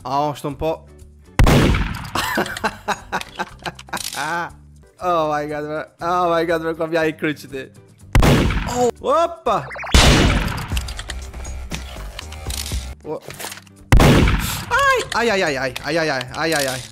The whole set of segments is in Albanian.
A, është në po. Oh my god, bro. Oh my god, bro, kom ja I kryqë ti. Oh, opa! Ai, ai, ai, ai, ai, ai, ai, ai, ai, ai.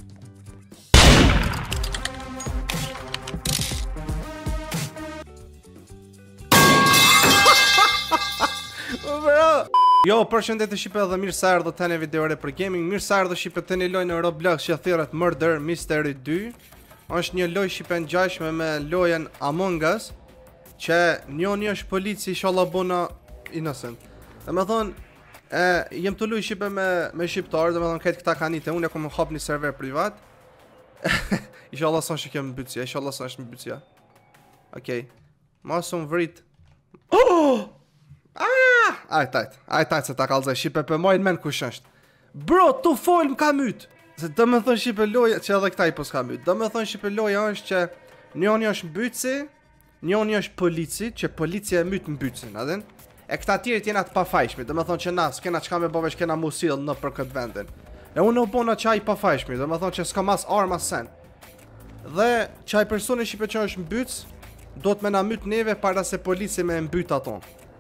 Bro. Jo, përshëndetje Shqipe dhe mirë se erdhët tani videore për gaming. Mirë se erdhët Shqipe tani lojë në Roblox që thirret Murder Mystery 2. Është një lojë Shqipe ngjashme me lojën Among Us, që njëri është polici, inshallah bona innocent. Domethënë, jem të luaj Shqipe me shqiptarë, domethënë këtë këta kanë ite, unë kam hap një server privat. Inshallah sa është kem mbytje, inshallah sa është mbytja. Okej. Mosum vrit. Oh! Ajtajt se ta kalzaj Shqipe për mojnë men kush është. Bro, tu folë m'ka myt. Se do me thënë Shqipe loja, që edhe këta I pos ka myt. Do me thënë Shqipe loja është që njoni është mbytësi, njoni është polici, që policia e myt mbytësin, adin? E këta tjerit jena të pafajshmi, do me thënë që na s'kena qka me bovesh kena musil në për këtë vendin. E unë u bona qaj pafajshmi, do me thënë që s'ka mas arma sen. Dhe qaj personi Shqipe që është mbytës, do të me na myt neve para se polici me mbyt aton.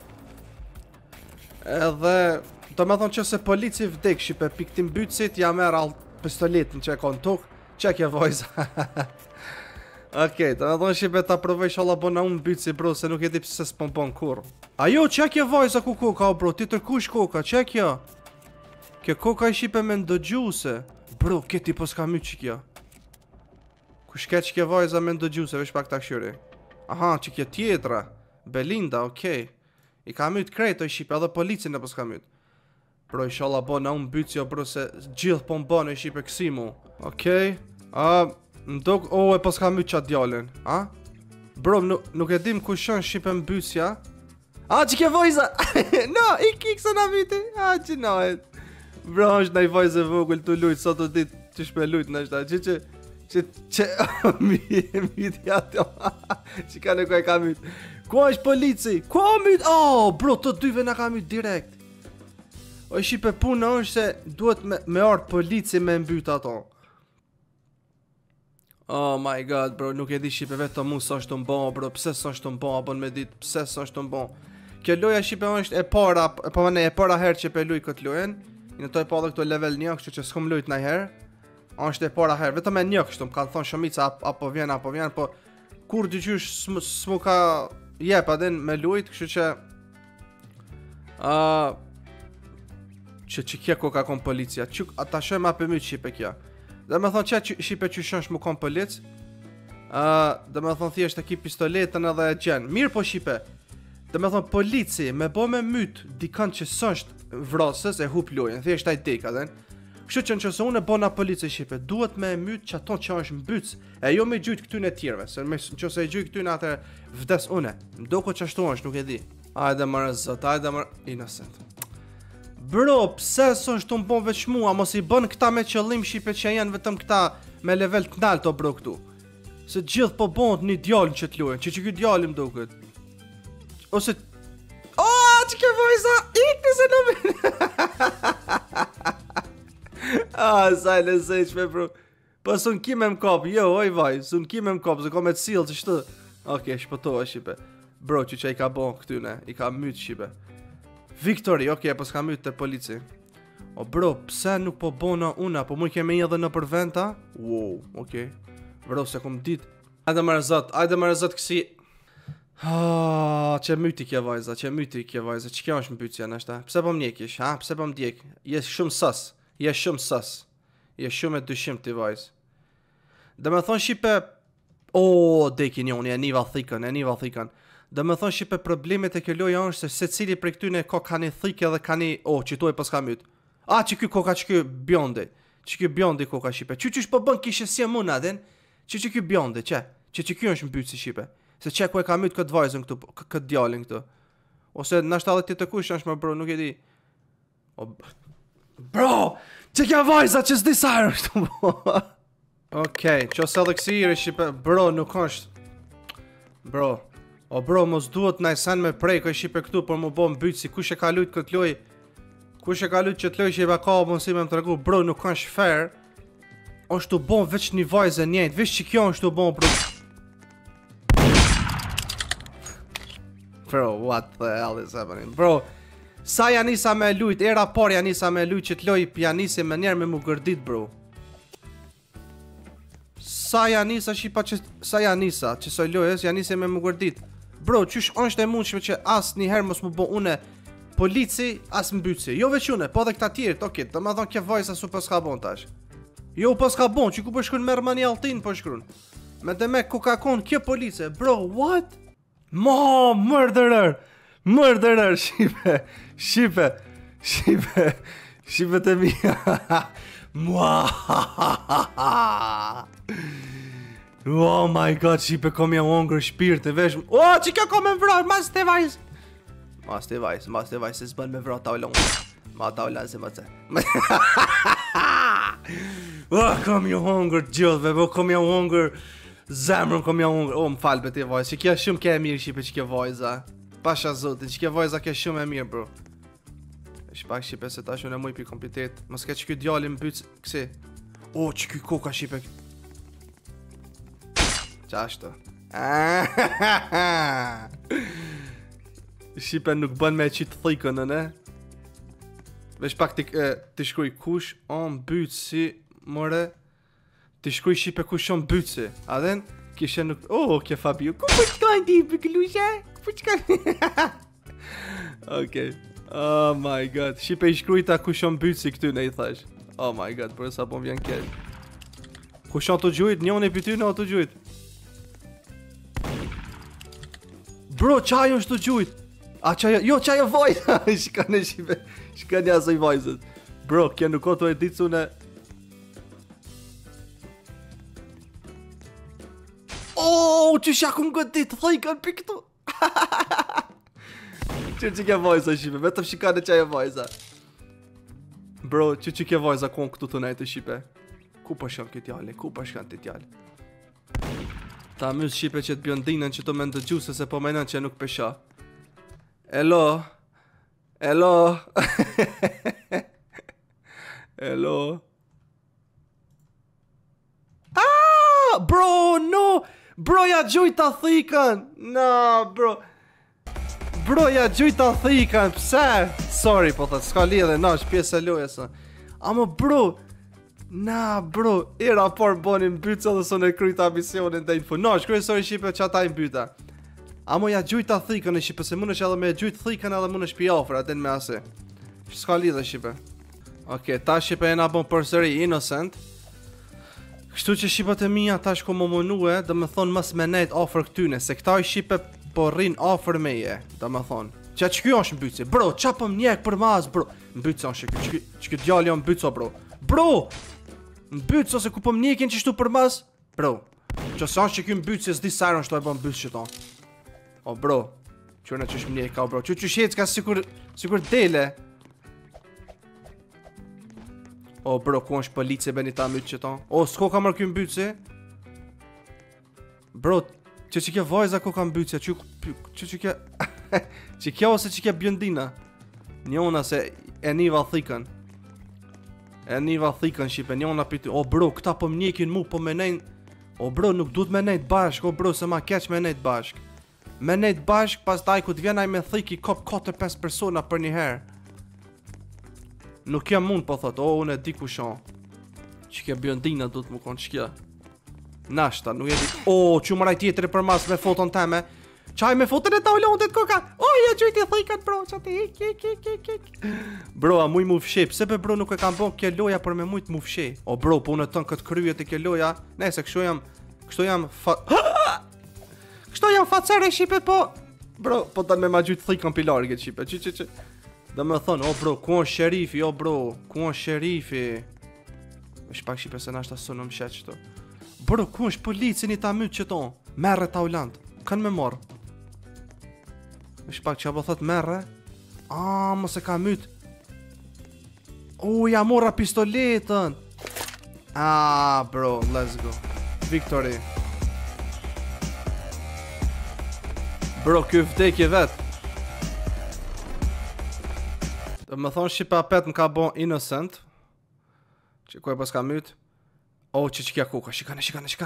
Edhe, do me thonë që se polici vdek Shqipe pik ti mbytësit, ja merë pistoletin që e konë tuk, që kje vojza. Okej, do me thonë Shqipe ta provej shala bona unë mbytësi bro, se nuk e di pëse s'pon bon kur. Ajo, që kje vojza ku koka o bro, ti tërkush koka, që kja? Kje koka I Shqipe me ndëgjuse. Bro, kje ti po s'ka mytë që kja. Kush ke që kje vojza me ndëgjuse, vesh pak ta këshyri. Aha, që kje tjetra. Belinda, okej. I ka myt krejt o I Shqipe, edhe policin e pos ka myt. Bro, inshallah bo na unë bytësjo bro, se gjithë po më bënë I Shqipe kësi mu. Okej. Mdok, e pos ka myt qatë djallin. Bro, nuk e dim ku shën Shqipe më bytësja. Që ke vojza! No, I kikë se na myti. Që nohet. Bro, është na I vojze vogël të lujtë, sot të ditë që shpe lujtë në shta. Që myti ato. Që ka në kuaj ka mytë. Kua është polici? Kua myt? Bro, të dyve na ka myt direkt. O Shqipe puna është se duhet me ardë polici me mbyt ato. Oh my god, bro, nuk e di Shqipe vetë mu sa është të mbon, bro, pse sa është të mbon, abon me dit, pse sa është të mbon. Kjo loja Shqipe është e para herë që pe luj këtë lojen. Në toj pa dhe këto level 1, kështu që s'kom lujt nëjherë. është e para herë, vetëm e 1 kështu, më kanë thonë shumica apo vjen, po kur dyqysh s'mu ka jep adin me lujt, kështu që që kje ko ka kon policia, ata shojmë apë mytë Shqipe kja. Dhe me thonë që Shqipe që shënsh mu kon polic, dhe me thonë thjesht e ki pistoletën edhe e gjenë. Mirë po Shqipe, dhe me thonë polici me bo me mytë dikant që sësht vrasës e hup lojen, thjesht a I dek adin. Kështu që nëse unë e bona polici Shqipe, duhet me mytë që ato që është mbytës, e jo me gjujt këtyn e tjerve, se nëse e gjujt këtyn atë vdes une. Mdoko që ashtu është, nuk e di. Ajde mërë zot, ajde mërë innocent. Bro, pse s'është të mbon veç mua, mos I bën këta me qëllim Shqipe që janë vetëm këta me level të naltë o bro këtu. Se gjithë po bon një djallin që t'lujen, që kjo djallin mdo këtë. Ose... që ke vojza, ikni se në minë. Sajle sejqme bro. Po sun kime m'kap, jo, oj vaj, sun kime m'kap, se kom e t'sil që shtë. Okej, shpëtova Shqipe. Bro, që I ka bon këtyne, I ka mytë Shqipe. Victory, okej, po s'ka mytë të polici. O bro, pse nuk po bona una, po mu I keme edhe në përventa? Wow, okej. Bro, se kom dit. Ajde më rëzot kësi. Që myti kje vajza, që kjo është mbytja nështa. Pse po m'njekish, pse po m'djek? Jes shumë sas. Je shumë e dyshim t'i vajz. Dhe me thonë Shqipe... deki njoni, e niva thikën. Dhe me thonë Shqipe problemet e kjo loja është se cili për këtyne ka një thikë edhe ka një... që tu e pas ka myt. Që kjo koka, që kjo bjondi. Që kjo bjondi koka Shqipe. Që po bën kishe si e mund adin. Që kjo bjondi, që kjo është mbyt si Shqipe. Se që ku e ka myt këtë vajzën këtu, këtë djallin këtu. Ose nashta edhe ti të kush është më bro, nuk e di. Bro, që kja vajza që s'di sajrë është më. Okej, që se edhe kësiri Shqipe, bro, nuk është. Bro, bro, mos duhet na I sen me prej këj Shqipe këtu, por më bo mbyt si kush e ka lujt këtë loj. Kush e ka lutë që t'loj që i ka mundësi me më tregu, bro, nuk është fair. është të bon veç një vajzë njëjtë, veç që kjo është të bon, bro. Bro, what the hell is happening? Bro, sa janisa me lujt, era par janisa me lujt që t'loj pianisi me njerë me mu gërdit, bro. Sa janisa që soj lojës, janisi me mu gërdit. Bro, qysh është e mundshme që as njëherë mos mu bo une polici, as mbyci. Jo veç une, po dhe këta tjerët, okej, të më thonë kje vajza su pas ka bon tash. Jo pas ka bon, që ku po shkrun merë mani altin po shkrun. Me dhe me ku ka kon kje police, bro, what? Ma, murderer, Shqipe të mija. Oh my god, Shqipe kom jam hongër shpirë të vesh. Oh, që kjo kom e vroj, mas të vajz, se s'bën me vroj taulon. Ma taulon se ma të. Oh, kom jam hongër gjithve, bo, kom jam hongër zemrën, kom jam hongër. Oh, më falë për ti vajz, që kjo shumë ke e mirë, Shqipe, që kjo vajza. Pasha zotin, që kjo vajza ke shumë e mirë, bro. Shpak, Shqipe, se ta shumë e muj për komplitet. Mos ke që kjo djali më bytë kësi. Oh, që kjo koka, Shqipe. Qashto. Shqipe nuk bën me qitë thikën, ne? Vesh pak të shkruj kush on bytësi, more. Të shkruj Shqipe kush on bytësi. A den? Kishe nuk... Oh, kje Fabio. Ku po qkojnë ti për këllushe? Ku po qkojnë? Okej. Oh my god. Shqipe i shkruj ta kush on bytësi këty ne i thash. Oh my god, për e sa po vjen kjell. Kush on të gjujt? Njën e për ty në o të gjujt. Bro, qaj është të gjujt? A qaja, jo qaja vajza. Shkane Shqipe, shkane asoj vajzët. Bro, kja nuk o të e ditë une. Oh, që shakun gëtit, thajkan për këtu. Që kja vajza Shqipe, vetëm shikane qaja vajza. Bro, që kja vajza kon këtu të nejtë Shqipe. Ku po shkën këtë jale, ku po shkën të tjale. Ta mys Shqipe që të bjondinën që të me ndëgju se po menën që nuk pesha. Hello. Hello. Hello. Ah, bro, no. Bro, ja gjuj ta thikën. No, bro. Bro, ja gjuj ta thikën. Pse? Sorry, po thët, s'ka lidhe, no, është pjesë e lojës. Amo, bro. Na, bro, era por bonin bytësa dhe së në kryta misionin dhe info. No, shkryj sorry Shqipe që ata i mbyta. Amo ja gjujta thikën e Shqipe, se mund është edhe me gjujt thikën edhe mund është pi ofra, den me ase. S'ka lidhe Shqipe. Okej, ta Shqipe jena bon përsëri innocent. Kështu që Shqipet e mija ta shko më mënue, dhe me thonë mës me nejt ofër këtyne, se këta i Shqipe po rrin ofër meje, dhe me thonë. Që kjo është mbytësi, bro, qapëm njek për mas, bro. Mbytësa është që kjo djali o mbytësa, bro. Bro! Mbytësa se ku pëm njekin që shtu për mas, bro. Që sa është që kjo mbytësi, s'di sajrën shtu e bëm mbytës që tonë. O bro, qërna që shmë njeka o bro, që shjetës ka sikur dele. O bro, ku është polici e beni ta mytë që tonë. O, s'ko ka mërë kjo mbytësi. Bro, që kjo vajza ko ka mbytësi, që kjo... që kjo ose që kjo bjëndina. Njona se e niva thikën. E niva thikën Shqipe, njona pitu. O bro, këta po mnjekin mu, po menejn. O bro, nuk duhet menejt bashk, o bro, se ma keq menejt bashk. Menejt bashk, pas taj ku t'vjenaj me thiki kop 4-5 persona për një herë. Nuk jam mund, po thot, o, unë e di ku shon. Që kjo bjëndina duhet mu konë, që kjo. Nashta, nuk e di. O, që maraj tjetëri për mas me foton teme. Qaj me foton e taulonit koka. O, ja gjujti thikat, bro, që ti hik. Bro, a muj mu fshe, pse pe bro nuk e kam bon kjo loja për me mujt mu fshe. O, bro, po unë tënë këtë kryet e kjo loja. Nese, kështu jam Kështu jam facere Shqipe, po... Bro, po të me ma gjytë thikën pilarë këtë Shqipe, që... Dhe me thonë, o bro, ku është sherifi, o bro, ku është sherifi... Është pak Shqipe se nashta sunë më shetë qëto. Bro, ku është policin i ta mytë që tonë? Merre ta ulantë, kanë me morë. Është pak që apo thotë merre? A, mos e ka mytë. O, ja mora pistoletën. Ah, bro, let's go. Victory. Bro, kjo vdekje vet. Më thonë Shqipe apet më ka bon innocent. Që ku e pas ka myt. O, që kja kuka, shikane.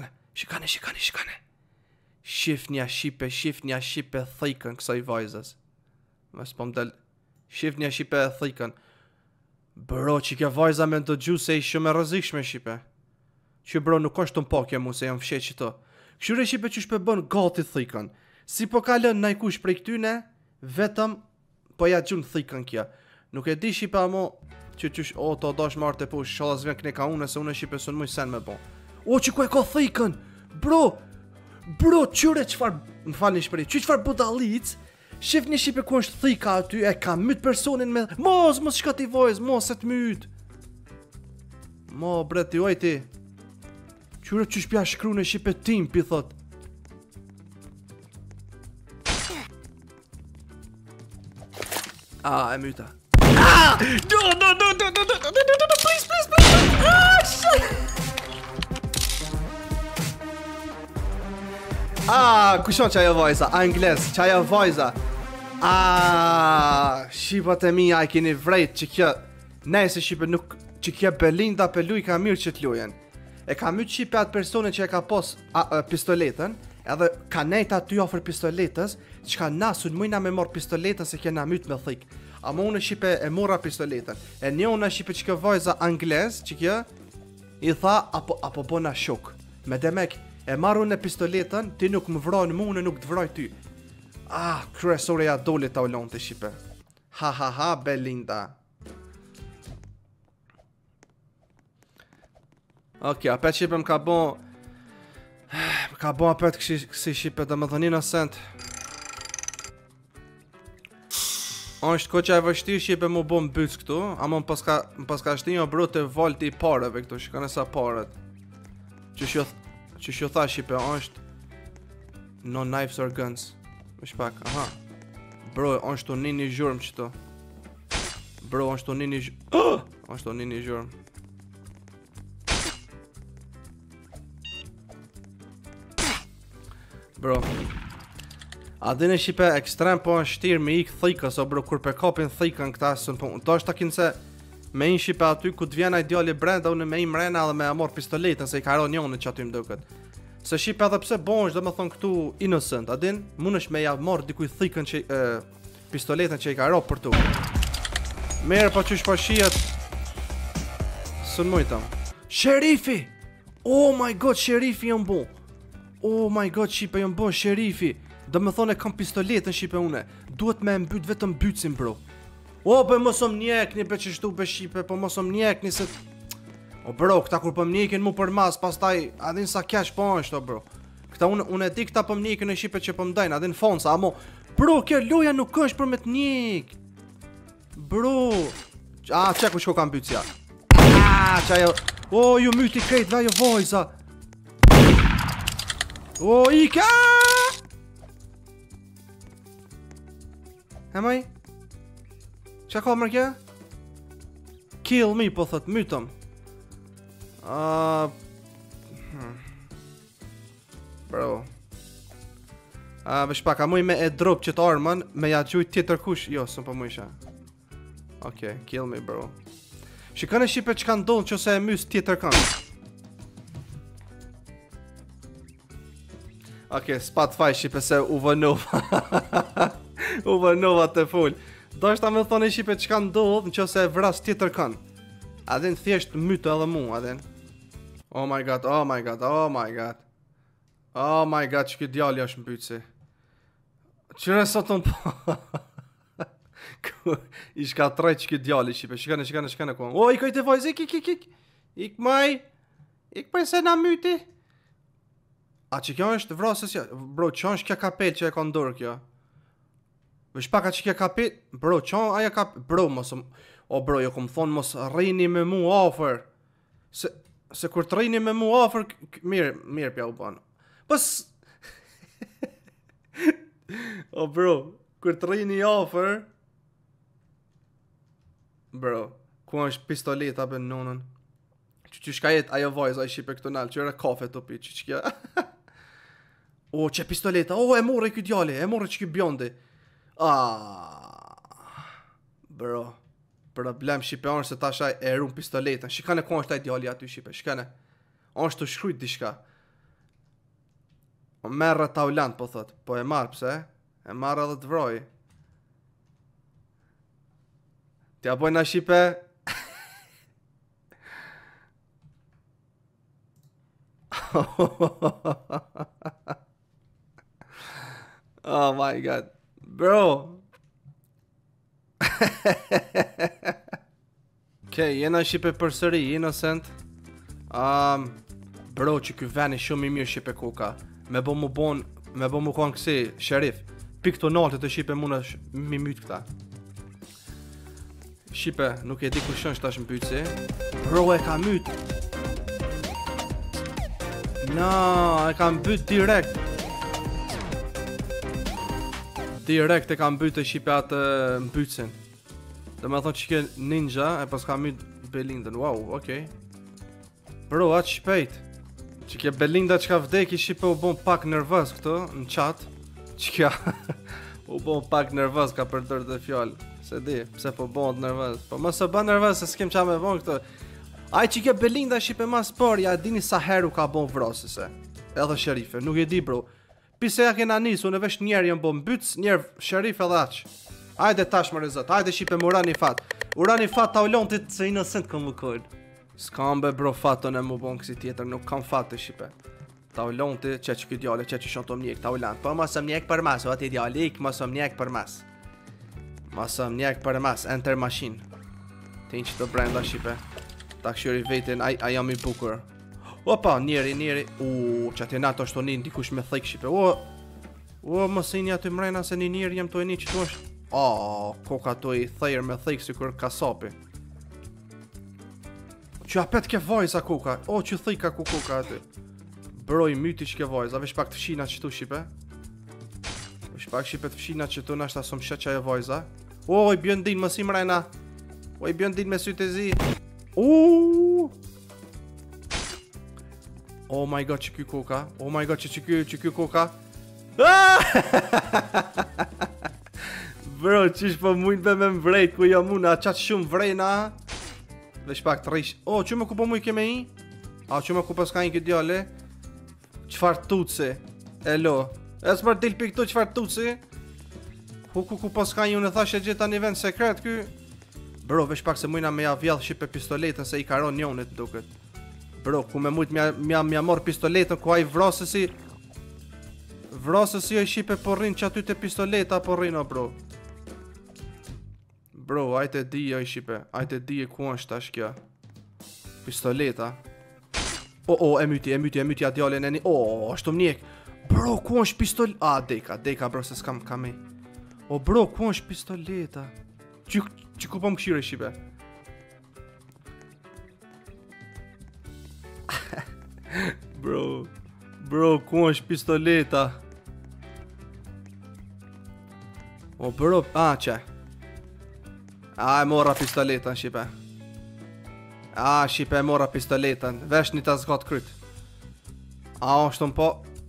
Shifnja Shqipe thikën kësaj vajzës. Mas po mdel. Shifnja Shqipe thikën. Bro, që kja vajza me të gju se i shumë e rëzikshme Shqipe. Që bro, nuk është të mpokja mu se jam fshet që të. Këshure Shqipe që shpe bën gati thikën. Si po kalën najkush prej këtyne, vetëm po ja gjun thikën kja. Nuk e di Shqipe amo që qysh, o, to dash me arte push, shala zven këne ka une, se une Shqipe së në muj sen me bo. O, që ku e ka thikën? Bro, qyre qëfar, më falni shpëri, qëfar budalic, shif një Shqipe ku është thika aty, e ka myt personin me, mos shka ti vojz, mos e të myt. Mo, bre, ti ojti, qyre qysh pja shkru në Shqipe tim, pi thot. E myta. No, please. Kushon që ajo vajza, angles, që ajo vajza. Shqipat e mija e kini vrejt që kjo, ne se Shqipe nuk, që kjo Belinda pe luj ka mirë që t'lujen. E ka myt Shqipe atë personin që e ka pos pistoletën, edhe ka nejt aty ofër pistoletës, që ka nasun mujna me mor pistoletën se kena myt me thik. Ama unë Shqipe e mora pistoletën. E një unë Shqipe që kjo vajza angles, që kjo, i tha, apo bona shok. Me demek, e marru në pistoletën, ti nuk më vrojnë mu, unë nuk të vroj ty. Kryesore ja dole ta ullon të Shqipe. Ha, Belinda. Apet Shqipe më ka bon... Më ka bon apet kësi Shqipe dhe më thënë innocent. është ko që e vështirë Shqipe mu bo më byc këtu. Ama më paska shti një bro të volti i pareve këtu. Shikane sa paret. Që shjo tha Shqipe është no knives or guns. Më shpak, Bro, është të një gjurëm qëto. Bro, është të një gjurëm. është të një gjurëm. Bro, a dine Shqipe ekstrem po në shtirë me ikë thikës, o bro, kur pe kapin thikën këta sën po, to është takin se me inë Shqipe aty, ku t'vjena ideali brenda, unë me inë mrena dhe me amor pistoletën, se i ka ro njone që aty më duket. Se Shqipe edhe pse bon është dhe me thonë këtu innocent, a din, mund është me ja mor dikuj thikën që, pistoletën që i ka ro për tu. Merë pa qysh pa shijet, sën mujtëm. Sherifi! Oh my god, sherifi jënë bo! Oh my god, Shqipe jënë bo, sherifi! Dhe me thonë e kam pistoletën Shqipe une. Duhet me mbyt vetëm bytsin, bro. O, për mosom njekni, për që shtu për Shqipe, për mosom njekni se... O, bro, këta kur për mnjekin mu për mas, pas taj, adin sa kesh po është, o, bro. Këta unë e di këta për mnjekin e Shqipe që për mdajnë, adin fonsa, amo... Bro, kjo loja nuk është për me të njek. Bro... Qeku shko kam bytsja. Qajo... O, ju myti krejt, dhe jo vojza. O, ika! Hemaj? Qa ka mërkja? Kill me, po thët, mytëm. Bro. Vesh pak, a muj me e drop qëtë armën, me ja gjuj tjetër kush? Jo, sëm po mujshë. Kill me, bro. Shikane Shqipe që kanë donë që se e mys tjetër kanë. Spat faj Shqipe se u vënova. U vënova të full. Do është ta me thone Shqipe që kanë donë në që se e vras tjetër kanë. Adin thjesht mytë edhe mu, adin. Oh my god. Oh my god, që këtë djali është mbytësi. Qëre sot në po... Ish ka trejt që këtë djali Shqipe. Shikane ku. O, i kojt e vojz, ik maj. Ik për se na myti. A që kjo është vrasës ja? Bro, që është kja kapel që e ka ndorë kjo? Vesh paka që kja kapel... Bro, që aja kapel... Bro, mos... O, bro, jo kom thonë mos rrini me mu afer. Se kur të rini me mu afer... Mirë pja u banë. Pës... O, bro, kur të rini afer... Bro, ku është pistoleta për nonën? Që shka jetë ajo vajza i Shqipe këtu nalë, që ere kafe të pi, që kja... O, që pistoleta, e more këtë djali, e more që këtë bjondi. Bro. Problem shipe është se tash ai e rum pistoletën. Shikane ku është ai djali aty shipe, shikane. Është të shkruajt diçka. O merr taulant po thot. Po e marr pse? E marr edhe të vroj. T'ja bojna shipe. Oh my god. Bro. Okej, jena shipe përsëri, innocent. Bro, që ky veni shumë i mirë shipe kuka. Me bo mu konë kësi, sherif. Pik të naltë të shipe muna mi mytë këta. Shipe, nuk e di ku shën shtash mbytësi. Bro, e ka mytë. No, e ka mbyt direkt. Direkt e ka mbyt e shipe atë mbytësin. Dhe me thonë që ke ninja, e pas ka myt Belindën. Wow, okej. Bro, atë shpejt. Që ke Belinda që ka vdeki shipe u bon pak nervës këto, në chat. Që kja u bon pak nervës ka përdër dhe fjallë. Se di, pse po bon të nervës. Po mësë bën nervës se s'kem qa me bon këto. Ai që ke Belinda shipe mas për, ja dini sa heru ka bon vrasëse. Edhe sherife, nuk e di bro. Pise ja kena nisu, në vesh njerë jëm bon mbytës, njerë sherife dhe aq. Ajde tash më rezot, ajde shipe më urani fat. Urani fat ta ulontit se innocent ka më kojnë. S'kam be bro fatën e më bon kësi tjetër, nuk kam fatë të shipe. Ta ulonti që që këtë djale, që shon të mjek, ta ulant. Po mos mjek për mas, o ati djale, ik mos mjek për mas. Mos mjek për mas, enter machine. Ti që të brenda shipe. Ta këshyri vetin, a jam i bukur. Opa, njeri. Që ati nato është të një ndikush me thejk shipe. Mos i një aty mrena se një njeri jem të e një që të është. Koka të i thejrë me thejk si kur kasapi. Që apet ke vajza koka. Që thej ka ku koka aty. Bro i myti që ke vajza. Vesh pak të fshina që tu shipe. Vesh pak shipe të fshina që tu nashta som shet që e vajza. I bjëndin më si mrena. I bjëndin me sytë e zi. Oh my god që ky koka. Oh my god që ky koka. Bro qish po mujnë be me mvrejt ku jam unë. A qatë shumë vrejna. Vesh pak të rish. Që me ku po mujnë keme i? Që me ku po s'ka një këtë djale? Qfar tuci? Elo. E s'për del për këtu qfar tuci? Ku po s'ka një unë e thash e gjitha një vend sekret ky? Bro, vesh pak se mujna me ja vjallë shipe pistoletën se i karon njonit duket. Bro, ku me mujt mja mor pistoletën ku a i vrasësi. Vrasësi o i shipe porrin që aty të pistoleta porrin o bro. Bro, ajte di o i shipe. Ajte di e ku është tash kja. Pistoleta. E myti a djallin e një. Ashtu mnjek. Bro, ku është pistoleta? Deka bro, se s'kam kamej. Bro, ku është pistoleta? Që ku po më këshire shipe? Bro, ku është pistoleta? Bro, që? E mora pistoletën, shipe. Shipe, e mora pistoletën. Vesh një të zgat kryt. është në po.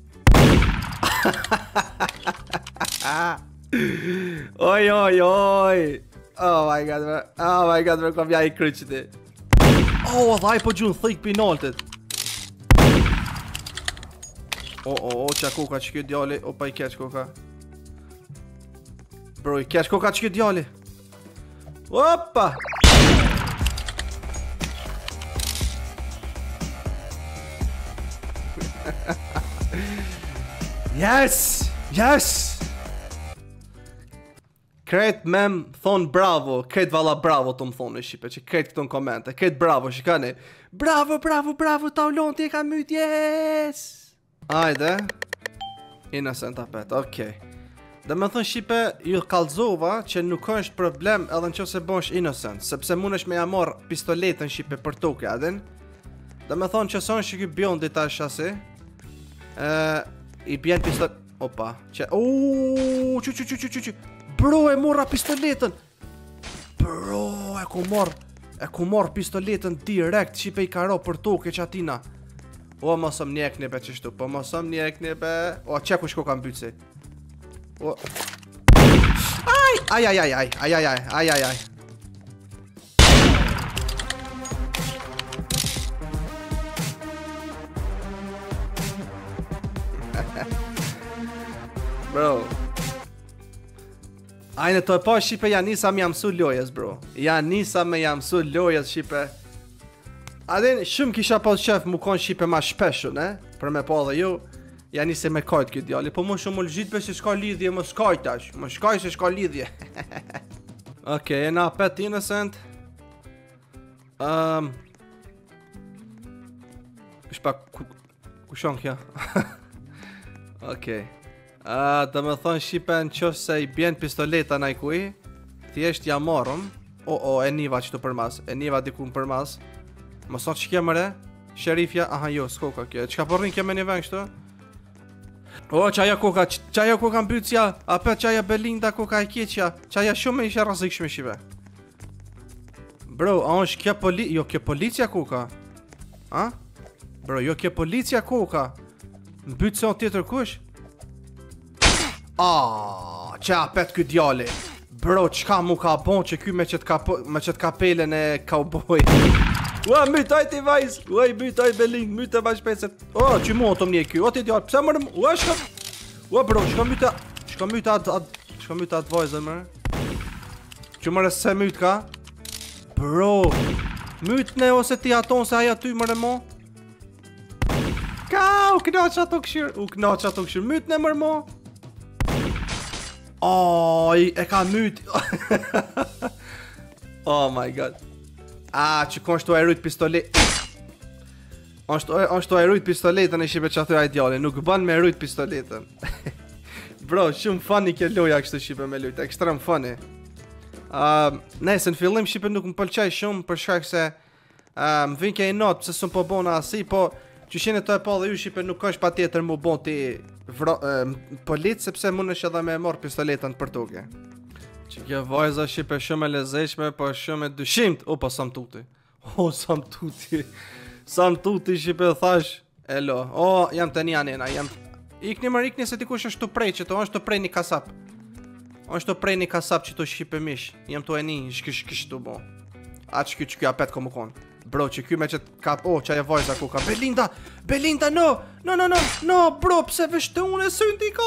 Oj. Oh my god, bro, kom ja i kryt që ti. Dhaj po gjunë, thik pinaltit. Qa koka që kjo djali. Pa i keq koka. Bro, i keq koka që kjo djali. Opa! Yes! Kret mem thonë bravo, kret valla bravo të më thonë në Shqipe, që kret këtu në komente, kret bravo, shikani. Bravo, ta ulon ti e ka myt, yes! Ajde. Innocent apet, okej. Dhe me thënë Shqipe, ju kallzova që nuk është problem edhe në që se bosh innocent, sepse mund është me jamor pistoletën Shqipe për toke, adin. Dhe me thënë që son që kjo bjondi ta shasi, i bjen pistolet... Opa, që... Që... Bro, e morra pistoletën! Bro, e ku marr pistoletën direkt, Shqipe i karo për toke që atina. Mos më njek një be qështu, që ku shko kam bytësi? Aj. Bro. Ajne të pa Shqipe janë nisa me jam su lojës, bro. Janë nisa me jam su lojës, Shqipe. Adin, shumë kisha pas qef mu konë Shqipe ma shpeshu, ne? Për me pa dhe ju, janë nisi me kajt këtë djali. Po mu shumë më lëgjit për që shka lidhje, më shkaj tash. Më shkaj që shka lidhje. Okej, e na pet innocent. Shpa, ku shon kja? Okej. Dhe me thonë Shqipe në qofë se i bjen pistoleta na i kuj, thjesht ja marrëm. E niva qëtu për mas, e niva diku për mas. Më sonë që kje mëre? Sherifja, aha jo, s'koka kjo. Qka përrin kje me një veng shtu? Qaja koka mbytësja, apet qaja Belinda koka e kjeqja. Qaja shumë e ishe razikshme Shqipe. Bro, a është kje jo kje policia koka? A? Bro, jo kje policia koka. Mbytësja tjetër kush? Qa apet këtë djali. Bro, qka mu ka bon që ky me qëtë kapelen e cowboy. Ua, mytaj ti vajz. Ua, i mytaj Belind, mytaj vaj shpeset. Që mu o të mje kjo, o ti djali. Pse mërë, ua, ua, bro, shka myta atë vajzën mërë. Që mërë se myt ka. Bro, myt ne ose ti aton se aja ty mërë mo. Ka, u knaq ato këshir, myt ne mërë mo. E ka myt. Oh my god. Që kon shtu e rujt pistolet. Shtu e rujt pistoletën e Shqipe që thuj a i djali. Nuk ban me rujt pistoletën. Bro, shumë funny kjo loja kështu Shqipe me lujt. Ekstrem funny. Nëse në fillim Shqipe nuk më pëlqej shumë për shkak se më vin ke i not pëse sëm po bona asi, po që shene të e pa dhe ju Shqipe nuk është pa tjetër mu bon ti polit, sepse mund është edhe me marrë pistoletën për toke. Që kjo vajza Shqipe shumë e lezeshme, po shumë e dyshimt. Po sam tuti. Sam tuti Shqipe thash. Elo, jam të një anena, ikni se ti kush është të prej që to, është të prej një kasap. është të prej një kasap që të Shqipe mish. Jem të e një, shkish të bo. Që kjo apet ko më konë. Bro, që kjo me që ka... që aje vajza ku ka... Belinda, no, bro, pse vështë unë e sëndi ka...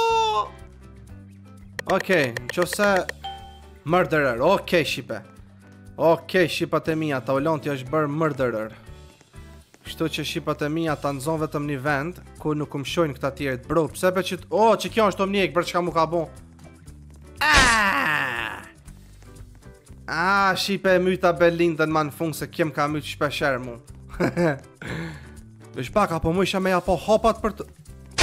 Okej, që se... Murderer, okej, Shqipe. Okej, Shqipat e mija, ta ullon t'ja është bërë murderer. Kështu që Shqipat e mija ta nëzon vetëm një vend, ku nuk më shojnë këta tjerit. Bro, pse pe që... që kjo është të mjek, bërë që ka mu ka bo. Shqipe e myta Belindën ma në fungë se kem ka mytë shpesher mu. Vesh pak, apo mu isha me ja po hopat për të...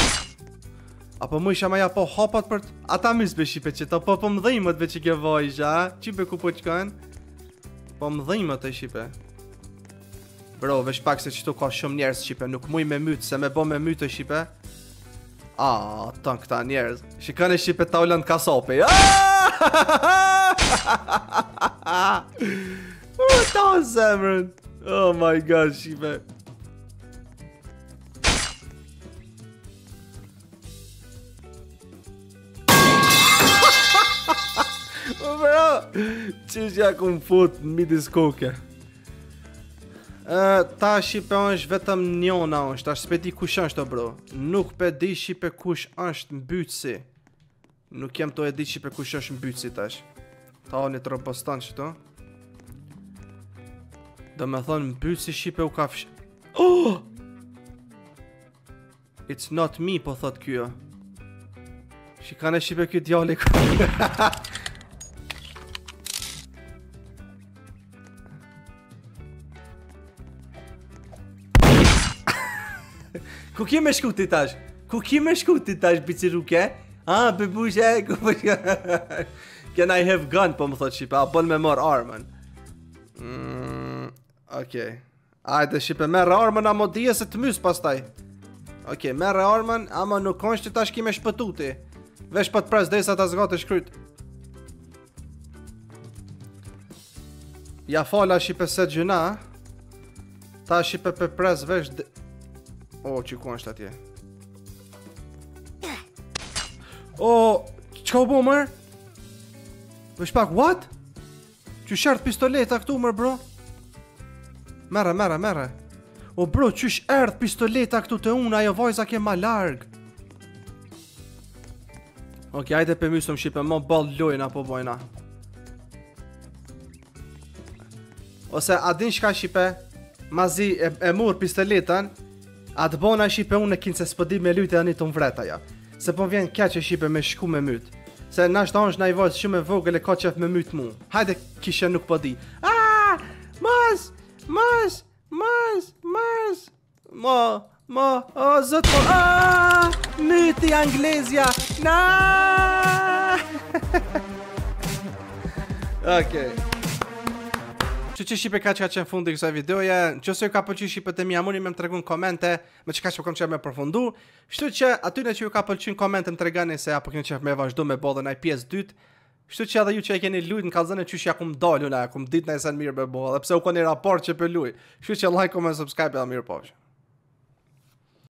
Ata misbe Shqipe që ta po më dhejmët ve që ke vajzha, Shqipe ku po qëkan? Po më dhejmët e Shqipe. Bro, vesh pak se qëtu ka shumë njerës Shqipe, nuk muj me mytë, se me bo me mytë e Shqipe. Ton këta njerës. Shikane Shqipe ta ullën kasopi. Ta o zemrën. Oh my god, Shqipe. Bro, qështja ku më fut në midis koke. Ta Shqipe është vetëm njona është, ta s'pe di kush është o bro. Nuk pe di Shqipe kush është mbytësi. Nuk jem to e di Shqipe kush është mbytësi tash. Ta o një të robostan qëto. Do me thonë mbytësi Shqipe u ka fsh... It's not me, po thot kjo. Shikane Shqipe kjo djali ku... Ku ki me shku ti tash? Biciruke? Bebushe, ku po shka... Can I have gun, po më thot Shqipe, a bon me marr armën. Okej. Ajde Shqipe, merre armën, amo dhije se të mys pastaj. Okej, merre armën, ama nuk konsh që tash ki me shpëtu ti. Vesh po të pres desa ta zgatë shkryt. Ja fala Shqipe se gjuna. Ta Shqipe pe pres vesh... që ku është atje? Qka u bo mërë? Vesh pak, what? Që shërët pistoleta këtu mërë bro? Mere. Bro, qysh erdh pistoleta këtu të unë, ajo vajza ke ma largë. Okej, hajde për mysëm shipe, mo ball lojna po bojna. Ose a din shka shipe, mazi e mur pistoletën, a të bona shipe unë e kinë se s'po di me lyte anit të mvreta ja. Se po vjen keqe shipe me shku me myt. Se nashta është na i vojtë shumë e vogël e ka qef me myt mu. Hajde kishe nuk po di. Mos! O zot po. Myti anglezja. Na! Okej. Që shipe ka që qenë fundi kësaj videoje. Nëse ju ka pëlqyer shipet e mia, muni me më tregun komente me çka që kam qenë me përfundu. Kështu që atyre që ju ka pëlqyer komente më tregani se apo keni qef me vazhdu me bollën ai pjesë dytë. Kështu që edhe ju që e keni lujt në kallëzën e qysh ja kum dalun, ja kum ditë nëse mirë me bollë, edhe pse u keni raport që për luj. Kështu që like, comment, subscribe, edhe mirë pofsh.